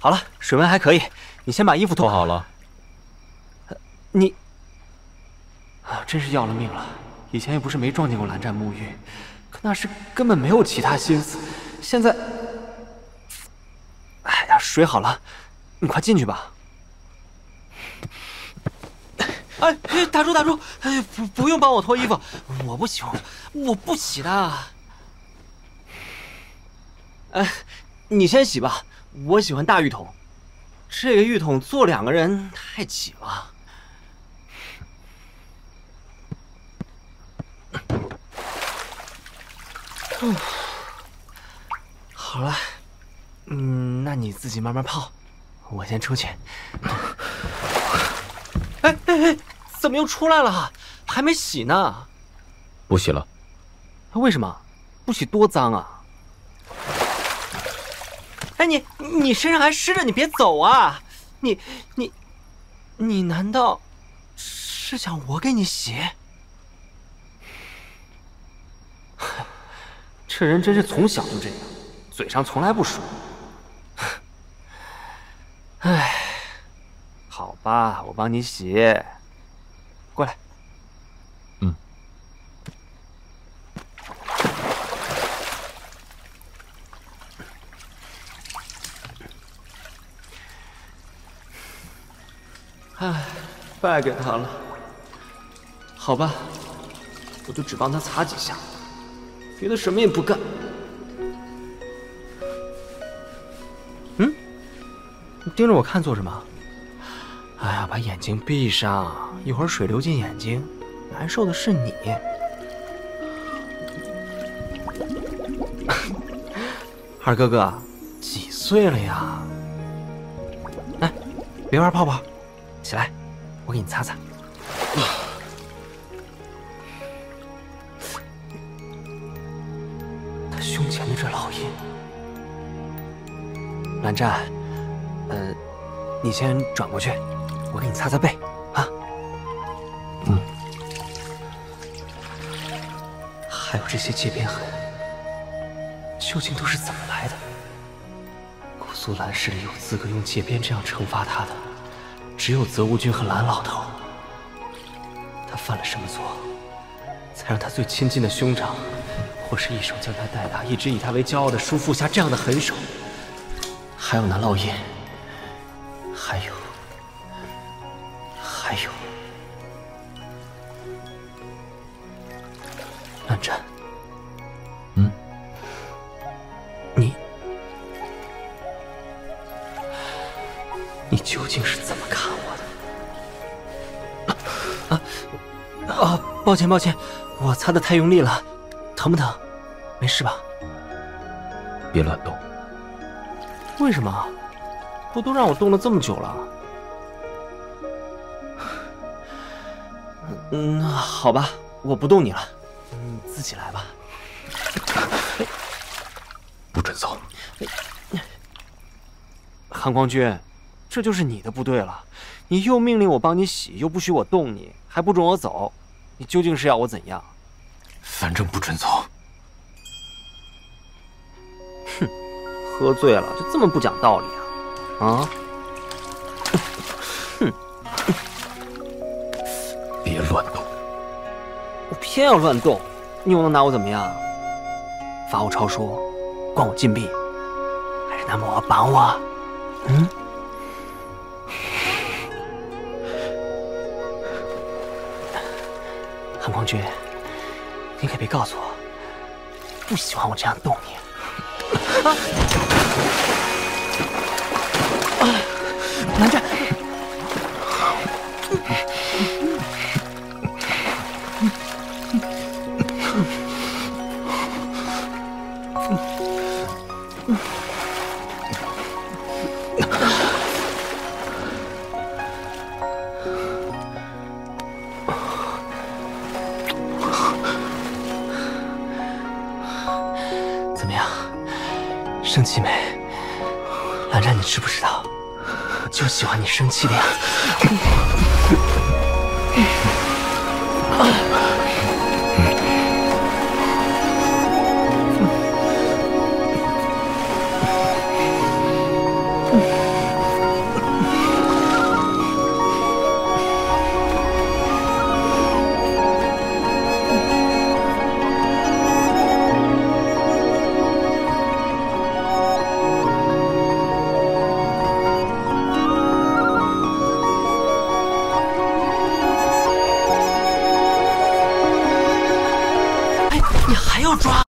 好了，水温还可以，你先把衣服脱好了。 你啊，真是要了命了！以前也不是没撞见过蓝湛沐浴，可那时根本没有其他心思。现在，哎呀，水好了，你快进去吧。哎，打住打住！哎，不用帮我脱衣服，我不喜欢，我不洗的。哎，你先洗吧，我喜欢大浴桶。这个浴桶坐2个人太挤了。好了，那你自己慢慢泡，我先出去。哎，怎么又出来了？还没洗呢。 不洗了。 为什么？不洗多脏啊！哎，你身上还湿着，你别走啊！你难道是想我给你洗？这人真是从小就这样，嘴上从来不说。哎，好吧，我帮你洗。过来。哎，败给他了。好吧，我就只帮他擦几下，别的什么也不干。你盯着我看做什么？哎呀，把眼睛闭上，一会儿水流进眼睛，难受的是你。二哥哥，几岁了呀？来，别玩泡泡，起来，我给你擦擦。他胸前的这烙印，蓝湛，你先转过去，我给你擦擦背啊。还有这些界边痕，究竟都是怎么来的？姑苏蓝氏里有资格用界边这样惩罚他的，只有泽无君和蓝老头。他犯了什么错，才让他最亲近的兄长，或是一手将他带大，一直以他为骄傲的叔父下这样的狠手？还有那烙印，还有，蓝湛，你究竟是怎么看我的？抱歉，我擦得太用力了，疼不疼？没事吧？ 别乱动。 为什么？不都让我动了这么久了？好吧，我不动你了，你自己来吧。 不准走！ 韩光君，这就是你的不对了。你又命令我帮你洗，又不许我动你，还不准我走，你究竟是要我怎样？ 反正不准走。 哼，喝醉了就这么不讲道理啊？啊？哼！ 别乱动！ 我偏要乱动，你又能拿我怎么样？罚我抄书，关我禁闭，还是拿魔法绑我？韩光君，你可别告诉我，不喜欢我这样动你。蓝湛，怎么样？生气没？蓝湛，你知不知道？我就喜欢你生气的样子。 要抓！